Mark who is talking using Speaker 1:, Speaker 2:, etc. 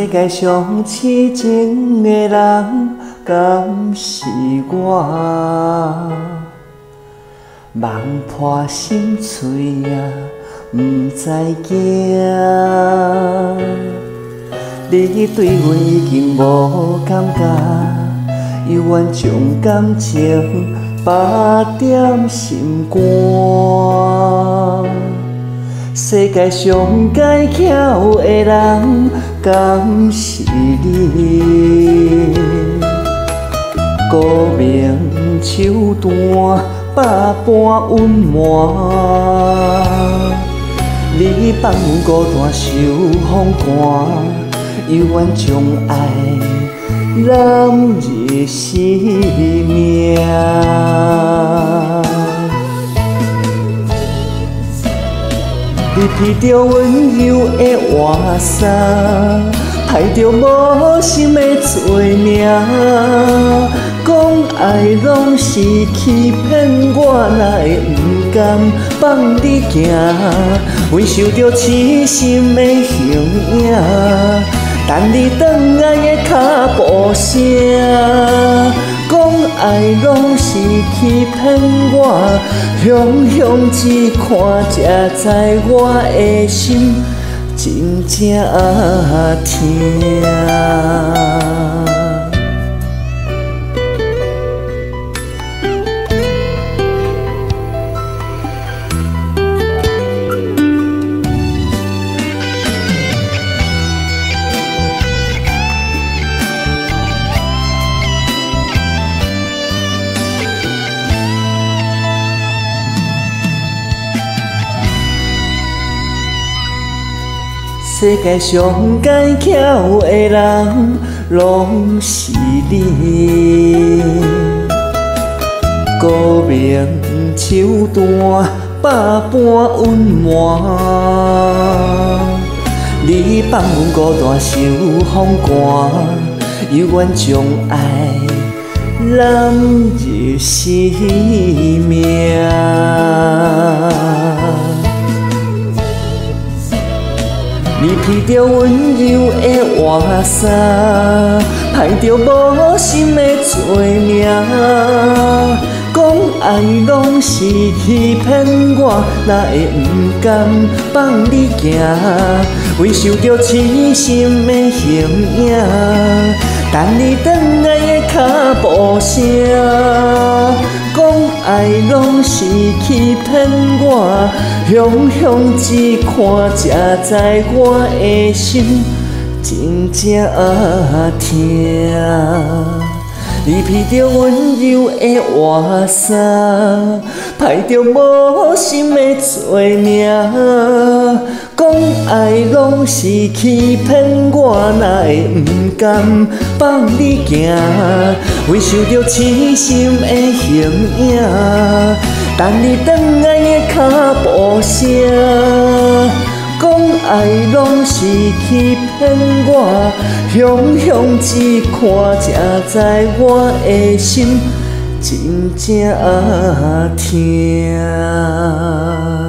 Speaker 1: 世界上痴情的人，敢是我？梦破心碎也不知惊。你对阮已经无感觉，犹原将感情放在心肝。世界上解巧的人，敢是你？孤明手段，百般温暖。你放阮孤单受风寒，犹原将爱揽入生命。你披着温柔的外衫，害着无心的做名。讲爱拢是欺骗我，哪会不甘放你行？阮受着痴心的形影，等你转来的脚步声。讲爱拢是欺骗我，雄雄只看才知我的心真正痛。世界上解巧的人，拢是你。孤明手段，百般温暖。你放阮孤单受风寒，犹原将爱揽入生命。你披着温柔的外衫，害着无心的做名。讲爱拢是欺骗我，哪会不甘放你行？阮受着痴心的形影，等你转来的脚步声。讲爱拢是欺骗我，雄雄只看才知我的心真正痛。你披着温柔的外衫，害着无心的做名。讲爱拢是欺骗我，哪会不甘放你行？阮受着痴心的形影，等你转来的脚步声。讲爱拢是欺骗我，雄雄只看才知我的心真正痛。